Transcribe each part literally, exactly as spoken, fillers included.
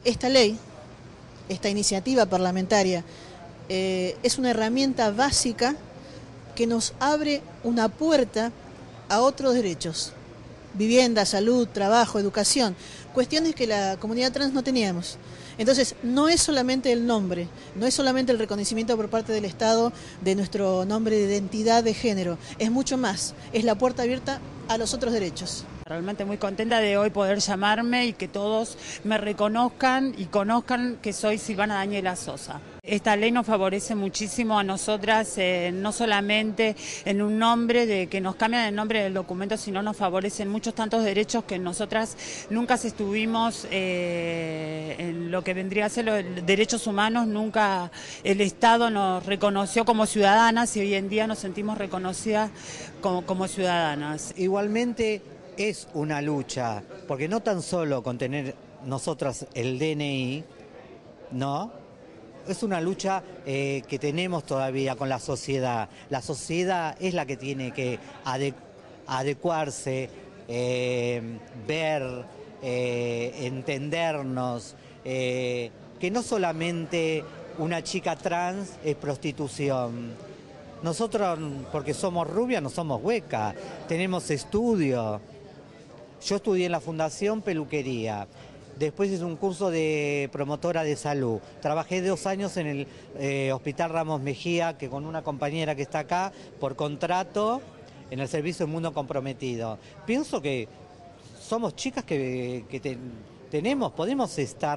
Esta ley, esta iniciativa parlamentaria, eh, es una herramienta básica que nos abre una puerta a otros derechos. Vivienda, salud, trabajo, educación, cuestiones que la comunidad trans no teníamos. Entonces, no es solamente el nombre, no es solamente el reconocimiento por parte del Estado de nuestro nombre de identidad de género, es mucho más, es la puerta abierta a los otros derechos. Realmente muy contenta de hoy poder llamarme y que todos me reconozcan y conozcan que soy Silvana Daniela Sosa. Esta ley nos favorece muchísimo a nosotras, eh, no solamente en un nombre, de que nos cambian el nombre del documento, sino nos favorecen muchos tantos derechos que nosotras nunca estuvimos eh, en lo que vendría a ser los derechos humanos, nunca el Estado nos reconoció como ciudadanas y hoy en día nos sentimos reconocidas como, como ciudadanas. Igualmente es una lucha, porque no tan solo con tener nosotras el D N I, ¿no? Es una lucha eh, que tenemos todavía con la sociedad. La sociedad es la que tiene que ade adecuarse, eh, ver, eh, entendernos, eh, que no solamente una chica trans es prostitución. Nosotros, porque somos rubias, no somos huecas, tenemos estudio. Yo estudié en la Fundación Peluquería. Después hice un curso de promotora de salud. Trabajé dos años en el eh, Hospital Ramos Mejía, que con una compañera que está acá, por contrato, en el servicio de Mundo Comprometido. Pienso que somos chicas que, que te, tenemos, podemos estar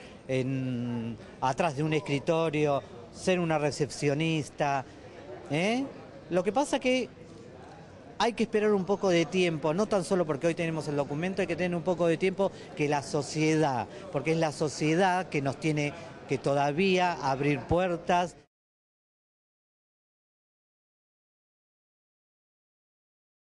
en, atrás de un escritorio, ser una recepcionista. ¿eh? Lo que pasa que hay que esperar un poco de tiempo, no tan solo porque hoy tenemos el documento, hay que tener un poco de tiempo que la sociedad, porque es la sociedad que nos tiene que todavía abrir puertas.